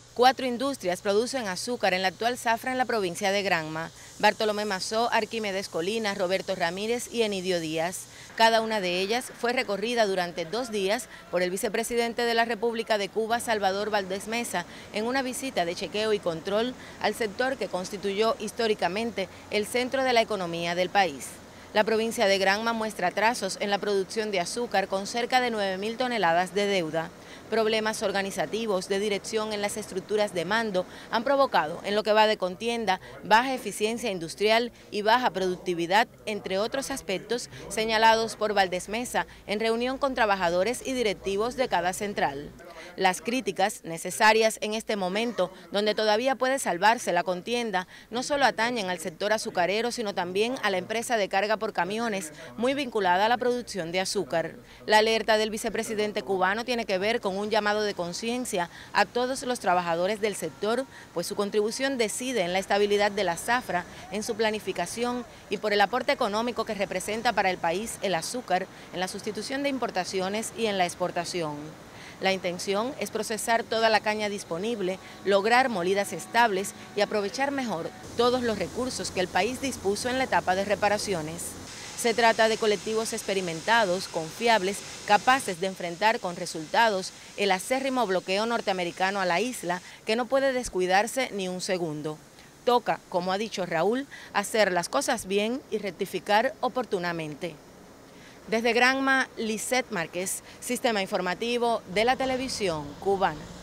4 industrias producen azúcar en la actual zafra en la provincia de Granma: Bartolomé Mazó, Arquímedes Colinas, Roberto Ramírez y Enidio Díaz. Cada una de ellas fue recorrida durante 2 días por el vicepresidente de la República de Cuba, Salvador Valdés Mesa, en una visita de chequeo y control al sector que constituyó históricamente el centro de la economía del país. La provincia de Granma muestra atrasos en la producción de azúcar con cerca de 9.000 toneladas de deuda. Problemas organizativos de dirección en las estructuras de mando han provocado, en lo que va de contienda, baja eficiencia industrial y baja productividad, entre otros aspectos señalados por Valdés Mesa en reunión con trabajadores y directivos de cada central. Las críticas necesarias en este momento, donde todavía puede salvarse la contienda, no solo atañen al sector azucarero, sino también a la empresa de carga por camiones, muy vinculada a la producción de azúcar. La alerta del vicepresidente cubano tiene que ver con un llamado de conciencia a todos los trabajadores del sector, pues su contribución decide en la estabilidad de la zafra, en su planificación y por el aporte económico que representa para el país el azúcar, en la sustitución de importaciones y en la exportación. La intención es procesar toda la caña disponible, lograr molidas estables y aprovechar mejor todos los recursos que el país dispuso en la etapa de reparaciones. Se trata de colectivos experimentados, confiables, capaces de enfrentar con resultados el acérrimo bloqueo norteamericano a la isla, que no puede descuidarse ni un segundo. Toca, como ha dicho Raúl, hacer las cosas bien y rectificar oportunamente. Desde Granma, Lisette Márquez, Sistema Informativo de la Televisión Cubana.